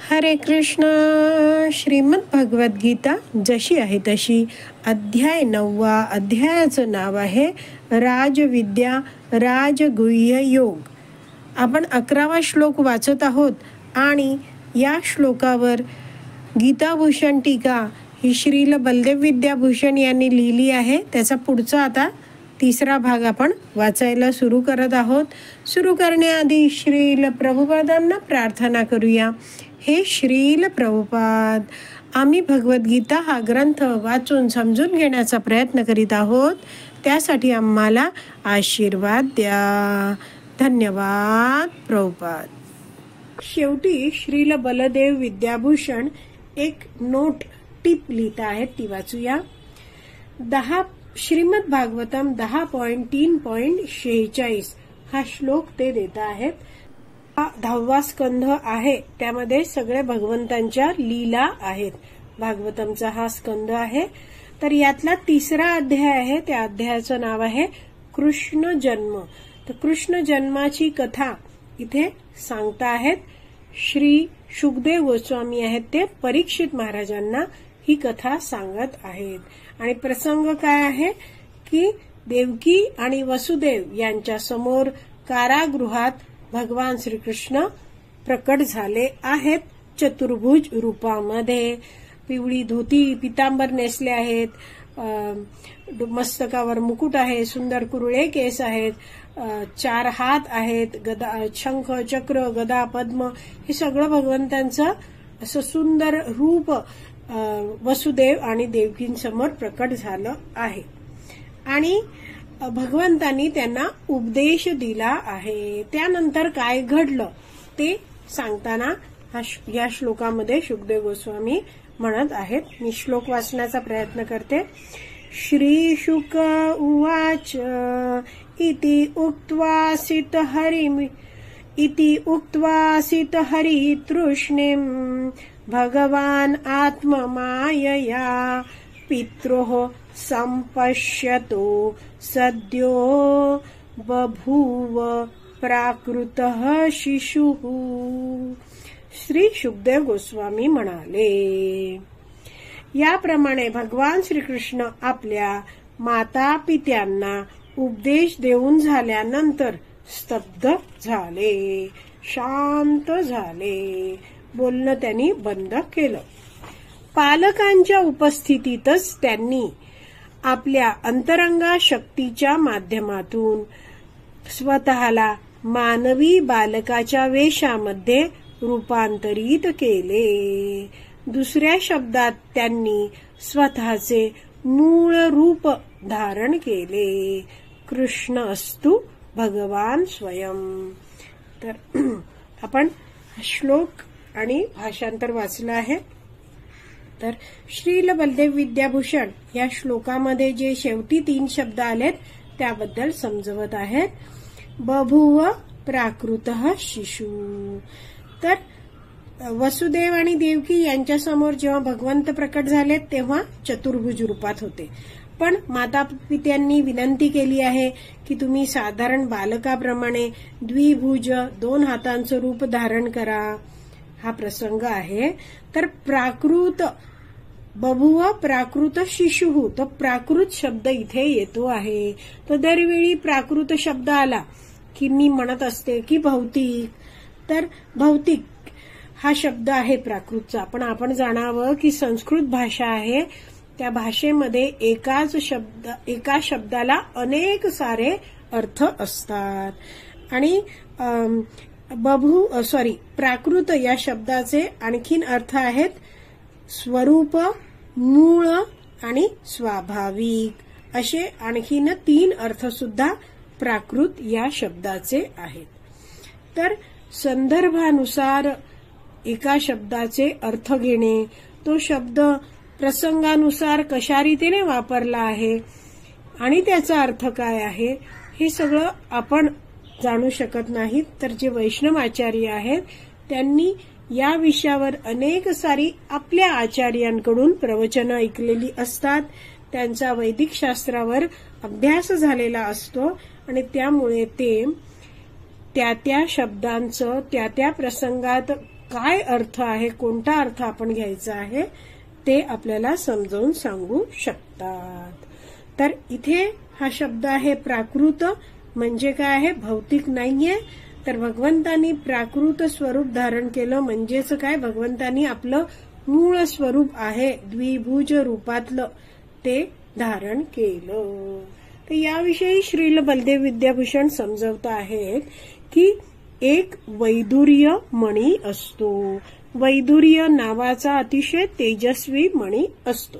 हरे कृष्ण. श्रीमद भगवद गीता जशी आहे तशी, अध्याय 9. अध्यायाचं नाव आहे राजविद्या राजगुह्य योग. आपण 11वा श्लोक वाचत आहोत आणि या श्लोकावर गीताभूषण टीका ही श्रील बलदेव विद्याभूषण यांनी लिहिली आहे. त्याचा पुढचा आता 3रा भाग आपण वाचायला सुरू करत आहोत. सुरू करण्याआधी श्रील प्रभुपादांना प्रार्थना करूया. हे श्रील प्रभुपाद, आम्ही भगवद्गीता हा ग्रंथ वाचून समजून घेण्याचा प्रयत्न करीत आहोत. त्यासाठी आम्हाला आशीर्वाद द्या. धन्यवाद प्रभुपाद. शेवटी श्रील बलदेव विद्याभूषण एक नोट टिप लिहित आहेत, ती वाचूया. 10 श्रीमद भागवतम 10.3.46 हा श्लोक ते देत आहेत. हा 10वा स्कंध आहे. त्यामध्ये सगळे भगवंतांच्या लीला आहेत. भागवतमचा हा स्कंद आहे. तर यातला 3रा अध्याय आहे. त्या अध्यायाचं नाव आहे कृष्ण जन्म. तर कृष्ण जन्माची कथा इथे सांगता आहेत. श्री शुकदेव गोस्वामी आहेत, ते परीक्षित महाराजांना ही कथा सांगत आहेत. आणि प्रसंग काय आहे की देवकी आणि वसुदेव यांच्या समोर कारागृहात भगवान श्रीकृष्ण प्रकट झाले आहेत. चतुर्भुज रूपामध्ये पिवळी धोती पितांबर नेसले आहेत, मस्तकावर मुकुट आहे, सुंदर कुरळे केस आहेत, 4 हात आहेत, गदा शंख चक्र गदा पद्म हे सगळं भगवंतांचं असं सुंदर रूप वसुदेव आणि देवकींसमोर प्रकट झालं आहे. आणि भगवंतांनी त्यांना उपदेश दिला आहे. त्यानंतर काय घडलं ते सांगताना या श्लोकामध्ये शुकदेव गोस्वामी म्हणत आहेत. मी श्लोक वाचण्याचा प्रयत्न करते. श्री शुक उवाच इति उक्त्वा सित हरि तृष्णिं भगवान आत्ममायया पित्रोः संपश्यतो सद्यो बभूव प्राकृतः शिशुः. श्री शुकदेव गोस्वामी म्हणाले, याप्रमाणे भगवान श्रीकृष्ण आपल्या माता पित्यांना उपदेश देऊन झाल्यानंतर स्तब्ध झाले, शांत झाले. बोलणं त्यांनी बंद केलं. पालकांच्या उपस्थितीतच त्यांनी आपल्या अंतरंगा शक्तीच्या माध्यमातून स्वतःला मानवी बालकाच्या वेशामध्ये रूपांतरित केले. दुसऱ्या शब्दात त्यांनी स्वतःचे मूळ रूप धारण केले. कृष्ण अस्तु भगवान स्वयं. तर आपण श्लोक आणि भाषांतर वाचलं आहे. तर श्रील बलदेव विद्याभूषण या श्लोकामध्ये जे शेवटी 3 शब्द आलेत त्याबद्दल समजवत आहेत. बभूव प्राकृतः शिशु. तर वसुदेव आणि देवकी यांच्या समोर जेव्हा भगवंत प्रकट झाले तेव्हा चतुर्भुज रूपात होते. पण माता पित्यांनी विनंती केली आहे की तुम्ही साधारण बालकाप्रमाणे द्विभुज 2 हातांचं रूप धारण करा. हा प्रसंग आहे. तर प्राकृत बभुव प्राकृत शिशु, तो प्राकृत शब्द इथे येतो आहे. तो दरवेळी प्राकृत शब्द आला की मी म्हणत असते की भौतिक. तर भौतिक हा शब्द आहे प्राकृतचा. पण आपण जाणावं की संस्कृत भाषा आहे, त्या भाषेमध्ये एका शब्दाला अनेक सारे अर्थ असतात. आणि प्राकृत या शब्दाचे आणखीन अर्थ आहेत स्वरूप, मूळ आणि स्वाभाविक असे आणखीन 3 अर्थ सुद्धा प्राकृत या शब्दाचे आहेत. तर संदर्भानुसार एका शब्दाचे अर्थ घेणे, तो शब्द प्रसंगानुसार कशा रीतीने वापरला आहे आणि त्याचा अर्थ काय आहे हे सगळं आपण जाणू शकत नाहीत. तर जे वैष्णव आचार्य आहेत त्यांनी या विषयावर अनेक सारी आपल्या आचार्यांकडून प्रवचनं ऐकलेली असतात. त्यांचा वैदिक शास्त्रावर अभ्यास झालेला असतो आणि त्यामुळे ते त्या शब्दांचं त्या प्रसंगात काय अर्थ आहे, कोणता अर्थ आपण घ्यायचा आहे ते आपल्याला समजावून सांगू शकतात. तर इथे हा शब्द आहे प्राकृत, म्हणजे काय आहे, भौतिक नाहीये. तर भगवंतांनी प्राकृत स्वरूप धारण केलं म्हणजेच काय, भगवंतांनी आपलं मूळ स्वरूप आहे द्विभुज रूपातलं ते धारण केलं. तर याविषयी श्रील बलदेव विद्याभूषण समजवत आहेत की एक वैदुर्य मणी असतो. वैदुर्य नावाचा अतिशय तेजस्वी मणी असतो.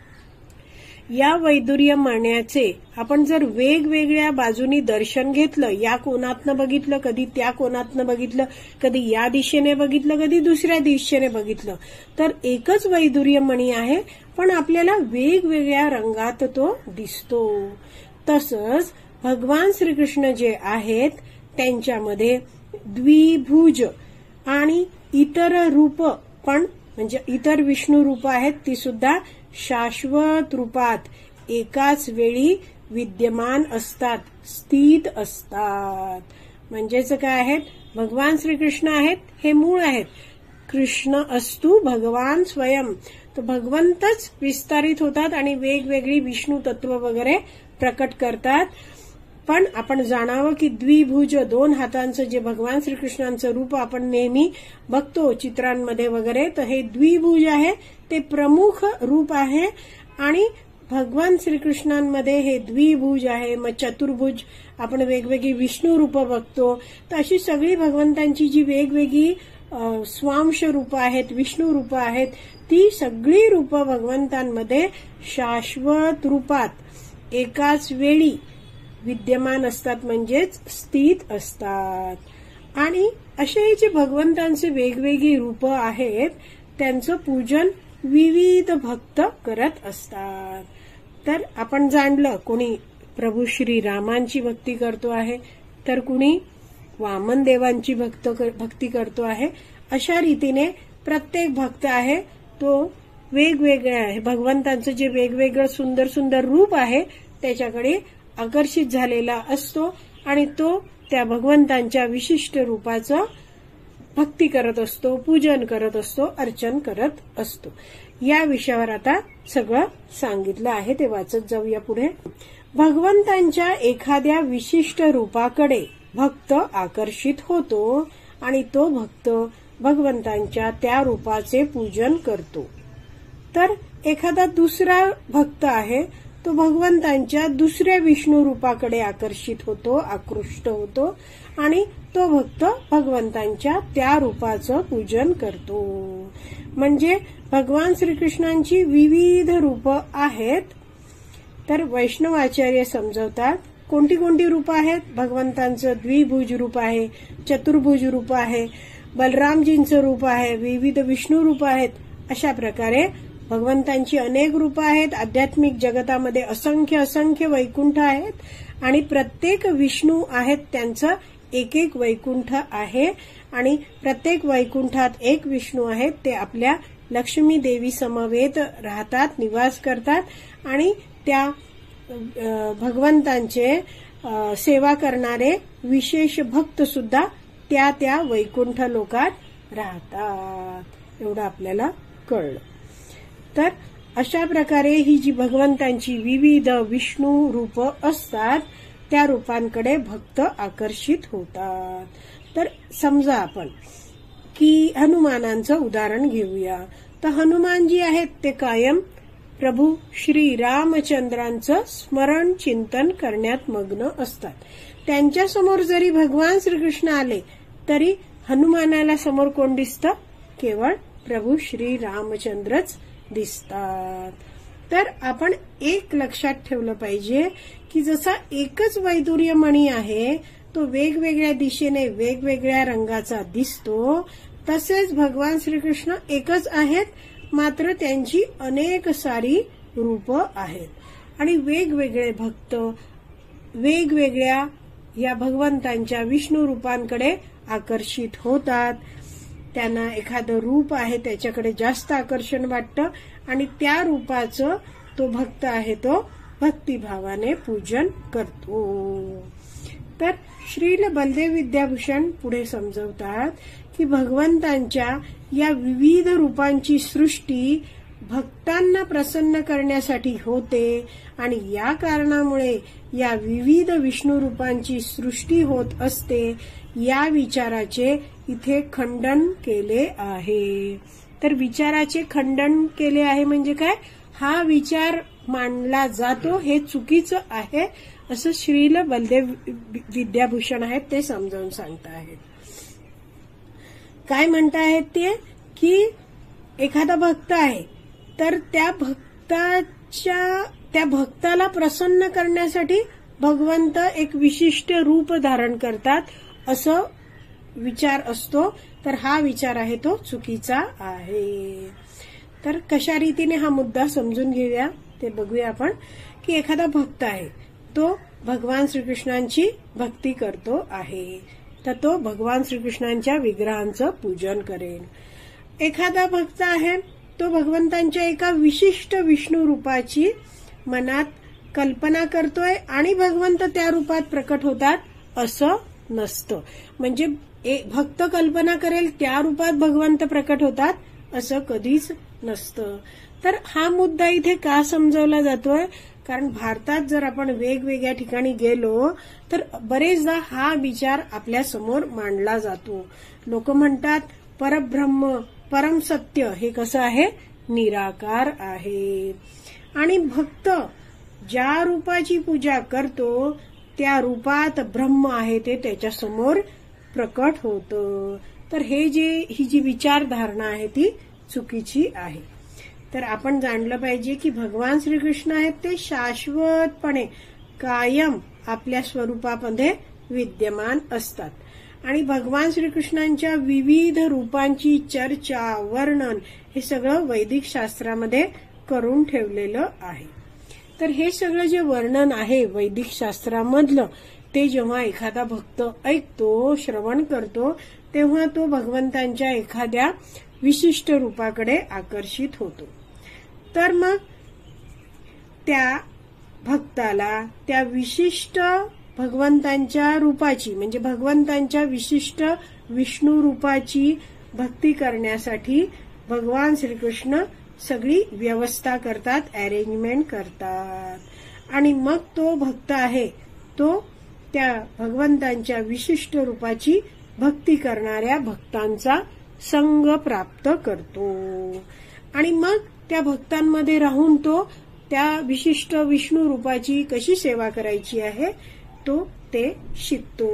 या वैदुर्य मण्याचे आपण जर वेगवेगळ्या बाजूनी दर्शन घेतलं, या कोणातनं बघितलं, कधी त्या कोणातनं बघितलं, कधी या दिशेने बघितलं, कधी दुसऱ्या दिशेने बघितलं, तर एकच वैदुर्य मणी आहे, पण आपल्याला वेगवेगळ्या रंगात तो दिसतो. तसंच भगवान श्रीकृष्ण जे आहेत त्यांच्यामध्ये द्विभुज आणि इतर रूप पण, म्हणजे इतर विष्णू रूप आहेत ती सुद्धा शाश्वत रूपात एकाच वेळी विद्यमान असतात, स्थित असतात. म्हणजेच काय आहेत, भगवान श्रीकृष्ण आहेत हे मूळ आहेत. कृष्ण अस्तु भगवान स्वयं, तो भगवंतच विस्तारित होतात आणि वेगवेगळी विष्णू तत्व वगैरे प्रकट करतात. पण आपण जाणावं की द्विभुज, दोन हातांचं जे भगवान श्रीकृष्णांचं रूप आपण नेहमी बघतो चित्रांमध्ये वगैरे, तर हे द्विभुज आहे, ते प्रमुख रूप आहे. आणि भगवान श्रीकृष्णांमध्ये हे द्विभुज आहे. मग चतुर्भुज आपण वेगवेगळी विष्णू रूप बघतो. तर अशी सगळी भगवंतांची जी वेगवेगळी स्वांश रूप आहेत, विष्णू रूप आहेत, ती सगळी रूप भगवंतांमध्ये शाश्वत रूपात एकाच वेळी विद्यमान असतात, म्हणजेच स्थित असतात. आणि असे जे भगवंतांचे वेगवेगळी रूप आहेत त्यांचं पूजन विविध भक्त करत असतात. तर आपण जाणलं, कोणी प्रभू श्री रामांची भक्ती करतो आहे, तर कुणी वामन देवांची भक्ती करतो आहे. अशा रीतीने प्रत्येक भक्त आहे तो वेगवेगळा आहे. भगवंतांचं जे वेगवेगळं सुंदर सुंदर रूप आहे त्याच्याकडे आकर्षित झालेला असतो आणि तो त्या भगवंतांच्या विशिष्ट रूपाचं भक्ती करत असतो, पूजन करत असतो, अर्चन करत असतो. या विषयावर आता सगळं सांगितलं आहे, ते वाचत जाऊया पुढे. भगवंतांच्या एखाद्या विशिष्ट रूपाकडे भक्त आकर्षित होतो आणि तो भक्त भगवंतांच्या त्या रूपाचे पूजन करतो. तर एखादा दुसरा भक्त आहे तो भगवंतांच्या दुसऱ्या विष्णू रूपाकडे आकर्षित होतो, आकृष्ट होतो आणि तो भक्त भगवंतांच्या त्या रूपाचं पूजन करतो. म्हणजे भगवान श्रीकृष्णांची विविध रूप आहेत. तर वैष्णवाचार्य समजवतात कोणती कोणती रूप आहेत. भगवंतांचं द्विभुज रूप आहे, चतुर्भुज रूप आहे, बलरामजींचं रूप आहे, विविध विष्णू रूप आहेत. अशा प्रकारे भगवंतांची अनेक रूप आहेत. आध्यात्मिक जगतामध्ये असंख्य असंख्य वैकुंठ आहेत आणि प्रत्येक विष्णू आहेत त्यांचं एक एक वैकुंठ आहे आणि प्रत्येक वैकुंठात एक विष्णू आहेत. ते आपल्या लक्ष्मी देवी समवेत राहतात, निवास करतात आणि त्या भगवंतांचे सेवा करणारे विशेष भक्त सुद्धा त्या त्या वैकुंठ लोकात राहतात. एवढं आपल्याला कळलं. तर अशा प्रकारे ही जी भगवंतांची विविध विष्णू रूप असतात त्या रूपांकडे भक्त आकर्षित होतात. तर समजा आपण की हनुमानांचं उदाहरण घेऊया. तर हनुमान जी आहेत ते कायम प्रभू श्री रामचंद्रांचं स्मरण चिंतन करण्यात मग्न असतात. त्यांच्या समोर जरी भगवान श्रीकृष्ण आले तरी हनुमानाला समोर कोण दिसतं? केवळ प्रभू श्री रामचंद्रच दिसतात. तर आपण एक लक्षात ठेवलं पाहिजे की जसा एकच वैदुर्य मणी आहे तो वेगवेगळ्या दिशेने वेगवेगळ्या रंगाचा दिसतो, तसेच भगवान श्रीकृष्ण एकच आहेत, मात्र त्यांची अनेक सारी रूप आहेत आणि वेगवेगळे भक्त वेगवेगळ्या या भगवंतांच्या विष्णू रूपांकडे आकर्षित होतात. त्यांना एखादं रूप आहे त्याच्याकडे जास्त आकर्षण वाटतं आणि त्या रूपाचं तो भक्त आहे तो भक्तिभावाने पूजन करतो. तर श्रील बलदेव विद्याभूषण पुढे समजवतात की भगवंतांच्या या विविध रूपांची सृष्टी भक्तांना प्रसन्न करण्यासाठी होते आणि या कारणामुळे या विविध विष्णू रूपांची सृष्टी होत असते, या विचाराचे इथे खंडन केले आहे. तर विचाराचे खंडन केले आहे म्हणजे काय? हा विचार मांडला जातो हे चुकीचं आहे असं श्रील बलदेव विद्याभूषण आहेत ते समजावून सांगता आहेत. काय म्हणता आहेत ते? की एखादा भक्त आहे तर त्या भक्ताला प्रसन्न करण्यासाठी भगवंत एक विशिष्ट रूप धारण करतात असं विचार असतो. तर हा विचार आहे तो चुकीचा आहे. तर कशा रीतीने हा मुद्दा समजून घेऊया ते बघूया आपण. की एखादा भक्त आहे तो भगवान श्रीकृष्णांची भक्ती करतो आहे तर तो भगवान श्रीकृष्णांच्या विग्रहांचं पूजन करेल. एखादा भक्त आहे तो भगवंतांच्या एका विशिष्ट विष्णू रूपाची मनात कल्पना करतोय आणि भगवंत त्या रूपात प्रकट होतात असं नसतं. म्हणजे भक्त कल्पना करेल त्या रूपात भगवंत प्रकट होतात असं कधीच नसतं. तर हा मुद्दा इथे का समजावला जातोय? कारण भारतात जर आपण वेगवेगळ्या ठिकाणी गेलो तर बरेचदा हा विचार आपल्या समोर मांडला जातो. लोक म्हणतात परब्रह्म परम सत्य हे कसं आहे? निराकार आहे. आणि भक्त ज्या रूपाची पूजा करतो त्या रूपात ब्रह्म आहे ते त्याच्या समोर प्रकट होतं. तर ही जी विचारधारणा आहे ती चुकीची आहे. तर आपण जाणलं पाहिजे की भगवान श्रीकृष्ण आहेत ते शाश्वतपणे कायम आपल्या स्वरूपामध्ये विद्यमान असतात आणि भगवान श्रीकृष्णांच्या विविध रूपांची चर्चा वर्णन हे सगळं वैदिक शास्त्रामध्ये करून ठेवलेलं आहे. तर हे सगळं जे वर्णन आहे वैदिक शास्त्रामधलं ते जेव्हा एखादा भक्त ऐकतो श्रवण करतो तेव्हा तो भगवंतांच्या एखाद्या विशिष्ट रूपाकडे आकर्षित होतो. तर मग त्या भक्ताला त्या विशिष्ट भगवंतांच्या रूपाची म्हणजे भगवंतांच्या विशिष्ट विष्णू रूपाची भक्ती करण्यासाठी भगवान श्रीकृष्ण सगळी व्यवस्था करतात, अरेंजमेंट करतात आणि मग तो भक्त आहे तो त्या भगवंतांच्या विशिष्ट रूपाची भक्ती करणाऱ्या भक्तांचा संग प्राप्त करतो आणि मग त्या भक्तांमध्ये राहून तो त्या विशिष्ट विष्णू रूपाची कशी सेवा करायची आहे तो ते शिकतो.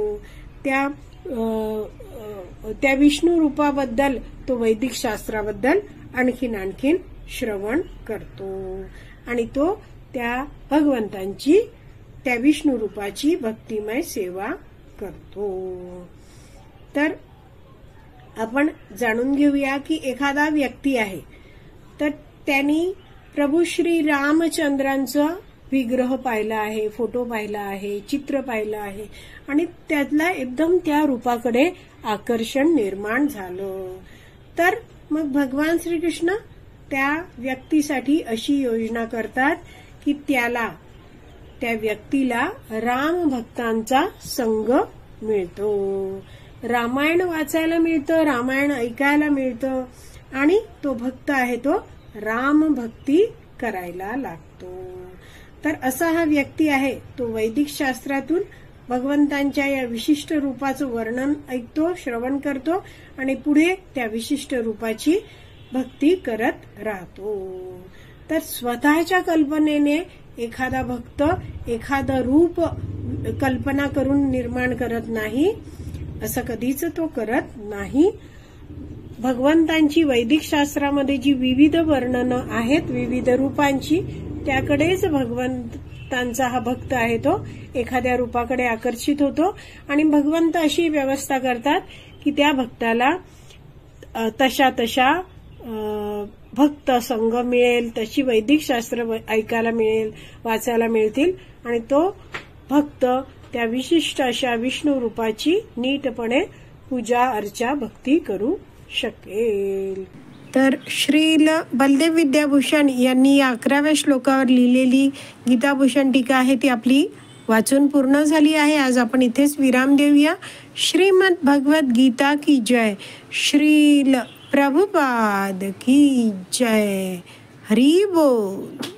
त्या विष्णू रूपाबद्दल तो वैदिक शास्त्राबद्दल आणखीन श्रवण करतो आणि तो त्या भगवंतांची त्या विष्णू रूपाची भक्तिमय सेवा करतो. तर आपण जाणून घेऊया की एखादा व्यक्ती आहे तर त्यांनी प्रभू श्री रामचंद्रांचा विग्रह पाहिला आहे, फोटो पाहिला आहे, चित्र पाहिलं आहे आणि त्यातला एकदम त्या रूपाकडे आकर्षण निर्माण झालं. तर मग भगवान श्रीकृष्ण त्या व्यक्तीसाठी अशी योजना करतात की त्या व्यक्तीला राम भक्तांचा संग मिळतो, रामायण वाचायला मिळतं, रामायण ऐकायला मिळतं आणि तो भक्त आहे तो राम भक्ती करायला लागतो. तर असा हा व्यक्ती आहे तो वैदिक शास्त्रातून भगवंतांच्या या विशिष्ट रूपाचं वर्णन ऐकतो, श्रवण करतो आणि पुढे त्या विशिष्ट रूपाची भक्ती करत राहतो. तर स्वतःच्या कल्पनेने एखादा भक्त एखादं रूप कल्पना करून निर्माण करत नाही, असं कधीच तो करत नाही. भगवंतांची वैदिक शास्त्रामध्ये जी विविध वर्णनं आहेत विविध रूपांची त्याकडेच भगवंतांचा हा भक्त आहे तो एखाद्या रूपाकडे आकर्षित होतो आणि भगवंत अशी व्यवस्था करतात की त्या भक्ताला तशा भक्त संघ मिळेल, तशी वैदिक शास्त्र ऐकायला मिळेल, वाचायला मिळतील आणि तो भक्त त्या विशिष्ट अशा विष्णू रूपाची नीटपणे पूजा अर्चा भक्ती करू शकेल. तर श्रील बलदेव विद्याभूषण यांनी या 11व्या श्लोकावर लिहिलेली गीताभूषण टीका आहे ती आपली वाचून पूर्ण झाली आहे. आज आपण इथेच विराम देऊया. श्रीमद भगवत गीता की जय. श्रील प्रभुपाद की जय. हरी बोल.